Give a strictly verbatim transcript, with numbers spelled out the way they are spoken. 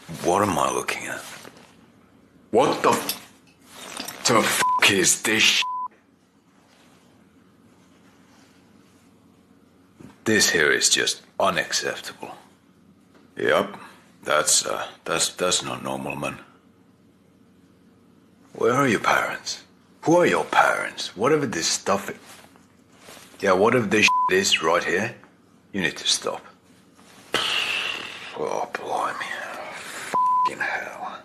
What am I looking at? What the f- the f- is this sh- This here is just unacceptable. Yep, that's, uh, that's, that's not normal, man. Where are your parents? Who are your parents? Whatever this stuff is. Yeah, whatever this shit is right here, you need to stop. Oh, blimey. F***ing hell.